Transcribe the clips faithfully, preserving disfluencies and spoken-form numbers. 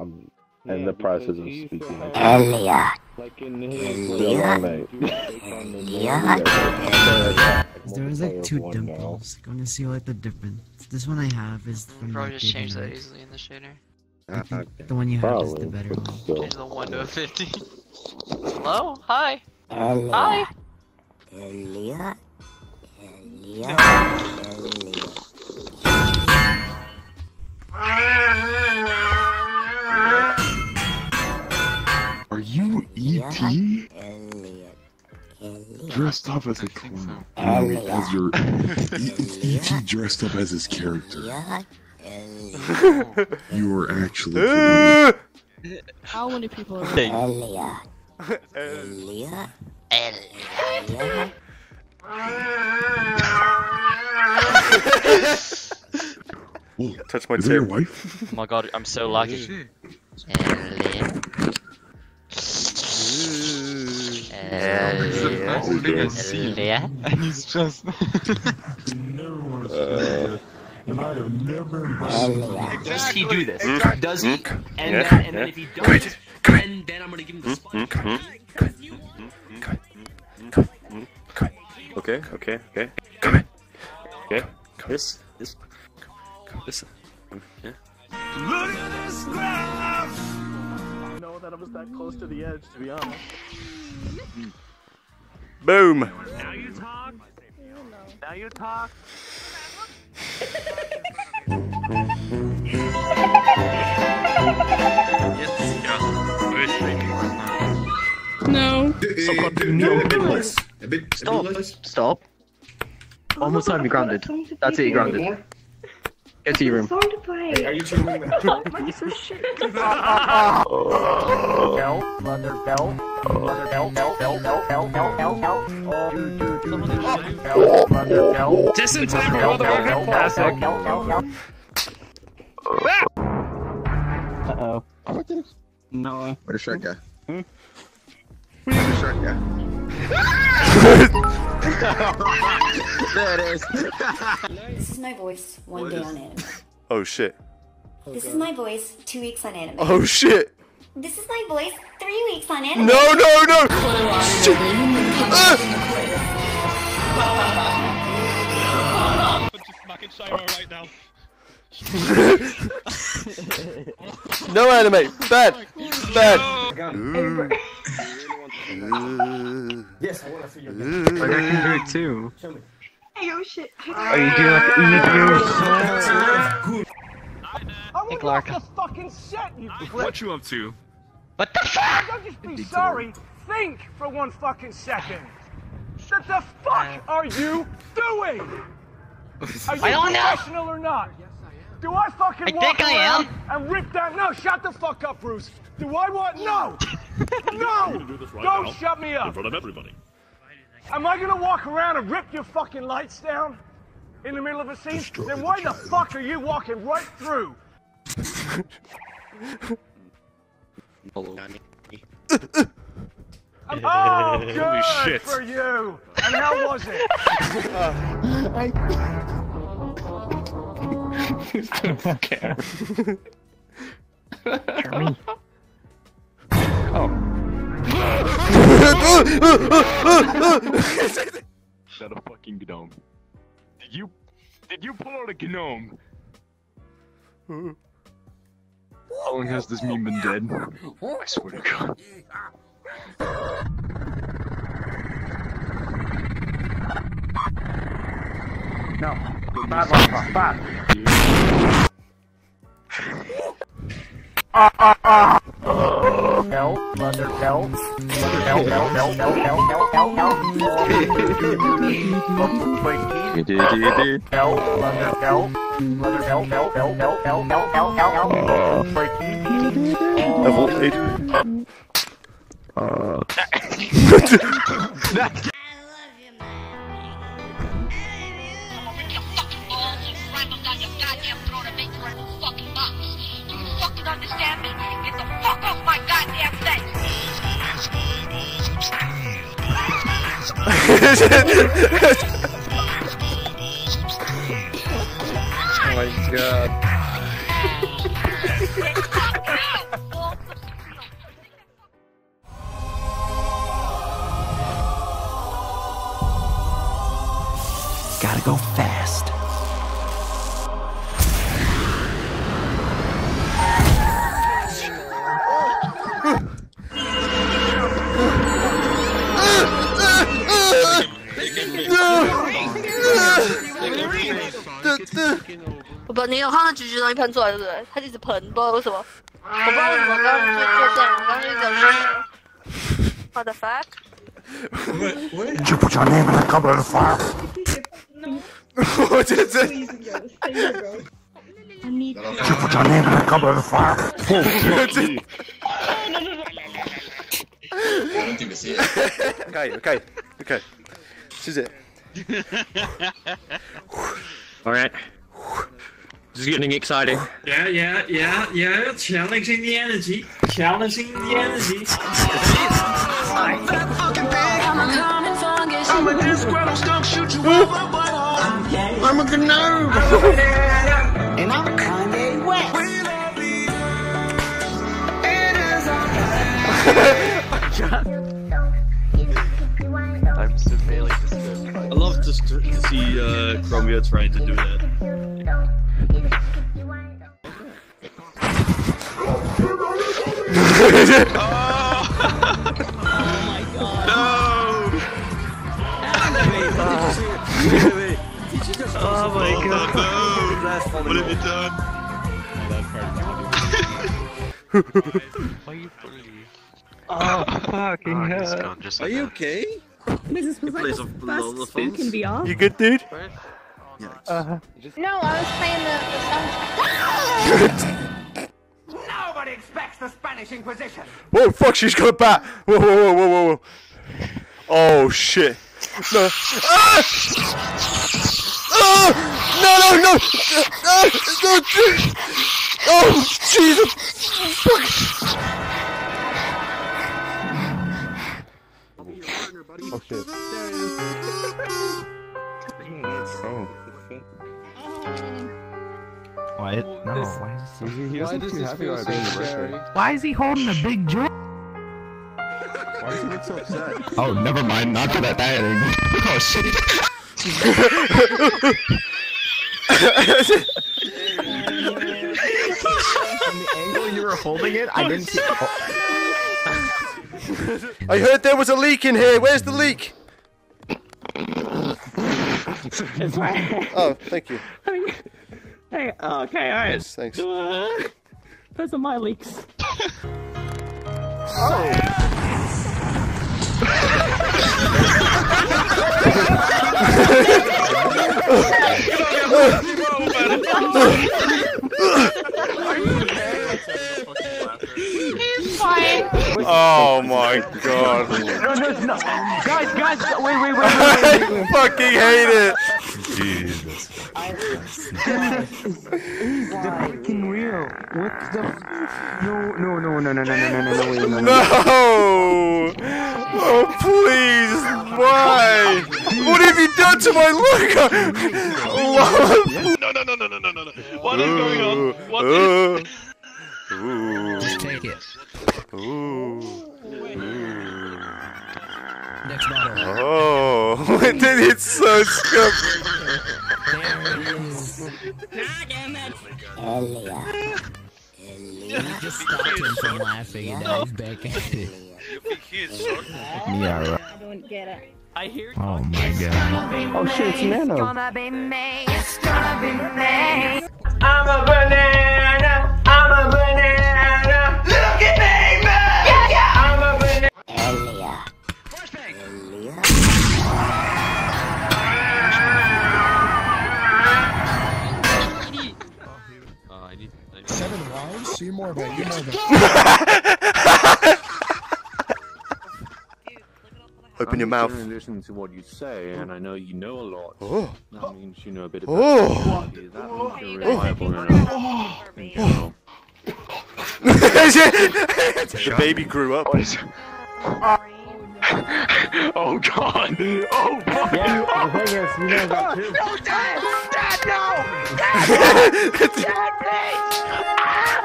I'm in yeah, the process of speaking. Elliot. Like in Elliot. There's like two dimples. I'm gonna see like the difference. This one I have is from Probably like, just change that easily in the shader. I think the one you have Probably. is the better one. Change the one to a fifty. Hello? Hi. Elliot. Hi. Elliot. Elliot. Elliot. Are you E T? Elliot. Elliot. Dressed up as a clown. Elliot. As your E T dressed up as his character. Elliot. You are actually. How many people are there? Elliot. Elliot. Elliot. Touch my Is that your tail. wife? Oh my god, I'm so laggy. Elliot. Elliot. Elliot. He's just. Uh, Does he do this? Does he? And, yeah, then, and yeah. then if he doesn't, then, then I'm gonna give him the spot. Okay, okay, okay. Come in. Okay. This, this, this. Yeah. Look at this graph! I know that I was that close to the edge, to be honest. Boom. Now you talk. Now you talk. No. Stop. Stop. One more time, you're grounded. That's it, you're grounded. Get to your room. Hey, are you two moving out? Bell, mother bell, mother bell, bell, bell, bell, bell, bell, bell, bell. Bell, mother bell. Just in time for Motherfucking Classic. Uh-oh. No. Where's the shark guy? Hmm? Where's the shark guy? There it is. This is my voice one day on anime. Oh shit. This is my voice two weeks on anime. Oh shit. This is my voice three weeks on anime. No, no, no. Shit. No anime. Bad. Bad. Ooh. Yes, I want to see your Like I can do it too. Show me. Hey, oh shit. Oh, you do like I Hey, will Clark. the fucking set, you prick. What you up to? What the fuck? Don't just be sorry. Think for one fucking second. What the fuck are you doing? Are you I don't know. professional or not? Do I fucking I walk think I around am. and rip that? No, shut the fuck up, Bruce. Do I want? No. No. Right Don't now, shut me up. in front of everybody. Am I gonna walk around and rip your fucking lights down in the middle of a scene? Destroy Then why the the fuck are you walking right through? Hello. Oh, good Holy shit. for you. And how was it? Don't care. Jeremy. Shut a fucking gnome. Did you did you pull out a gnome? How long has this meme been dead? I swear to God. No. Bad, bad, bad. Ah, ah, ah. Bell, mother bell, mother bell, bell, bell, bell, bell, bell, bell, bell. Bell, mother bell, mother bell, bell, bell, bell, bell, bell, bell, bell, bell. Level eight. Uh. Understand me? Get the fuck off my goddamn face! Oh my god. Gotta go fast. 我不，你有看到橘橘东西喷出来对不对？它一直喷，不知道为什么。我不知道为什么刚刚就就这样，我刚刚就讲。What the fuck? Did you put your name in the cupboard of fire? 我这这。 Did you put your name in the cupboard of fire? Okay, okay, okay. This is it. Alright. This is getting exciting. Yeah, yeah, yeah, yeah. Challenging the energy. Challenging the energy. I'm a disc rattle stump, shoot you over, but I'm a gnome. And I'm Kanye West. I'm severely disturbed. I love to, to see uh, Chromia trying to do that. Oh my god. What have you done? Why are you bullying? Oh, fucking Oh, he's hell. gone just Are like you that. okay? This was like plays the of best the spook phones. can be off. You good, dude? Uh, No, I was playing the, the sound. Nobody expects the Spanish Inquisition. Whoa, fuck, she's got a bat. Whoa, whoa, whoa, whoa, whoa, whoa. Oh, shit. No. Ah! Oh! No, no, no! Ah! No! Oh, Jesus! Fuck! Oh, shit. Oh. Why? No. Why is he? He doesn't too happy about being scary. Why is he holding a big joint? Why does he look so upset? Oh, never mind. Not good at that anymore. Oh shit. From the angle you were holding it, I didn't see. I heard there was a leak in here. Where's the leak? It's fine. Oh, thank you. Hey, okay, alright. Yes, thanks. Uh, those are my leaks. He's fine. Oh my god. No, no, no. Guys, guys, wait, wait, wait, wait, wait, I wait. fucking hate it. Jesus. Is the freaking real? What the? No, no, no, no, no, no, no, no, no, no, wait, no, no. No! Oh, please! Why? What have you done to my logo? No, no, no, no, no, no, no, no. What is going on? What uh, is... Ooh. Just take it. Ooh. Next bottle. Oh, it's so scuffed. Elia. You just stopped him from laughing and now he's back at it. Yeah, right. I don't get it. I hear. Oh my god. Oh shit, it's Nano. Gonna be me. It's gonna be me. I'm a banana. I'm a banana. Look at me, man. Yeah, yeah. I'm a banana. Elia. Elia. Oh, I need... I need... Seven wives? See more of it. Get more of it. Open your mouth. I'm listening to what you say, and I know you know a lot. Oh. That means you know a bit about Oh. it. That means you're reliable enough. In general. The baby grew up. Oh god! Oh fuck! Yeah, the thing is, you know that too. No, Dad! Dad, no! Dad! Dad, please! Ah!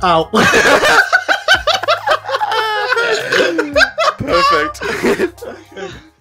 Ow. Perfect.